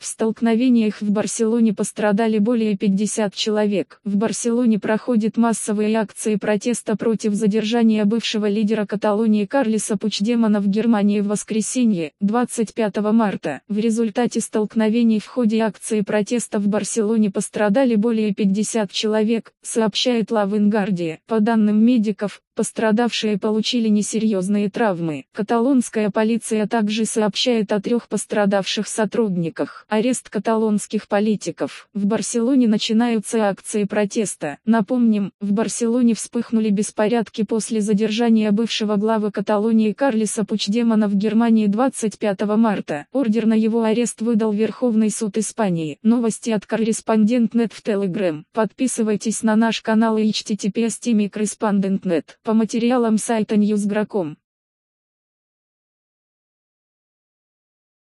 В столкновениях в Барселоне пострадали более 50 человек. В Барселоне проходят массовые акции протеста против задержания бывшего лидера Каталонии Карлеса Пучдемона в Германии в воскресенье, 25 марта. В результате столкновений в ходе акции протеста в Барселоне пострадали более 50 человек, сообщает La Vanguardia. По данным медиков, пострадавшие получили несерьезные травмы. Каталонская полиция также сообщает о 3 пострадавших сотрудниках. Арест каталонских политиков. В Барселоне начинаются акции протеста. Напомним, в Барселоне вспыхнули беспорядки после задержания бывшего главы Каталонии Карлеса Пучдемона в Германии 25 марта. Ордер на его арест выдал Верховный суд Испании. Новости от Корреспондент.нет в Telegram. Подписывайтесь на наш канал и https://correspondent.net. По материалам сайта Newsgro.com.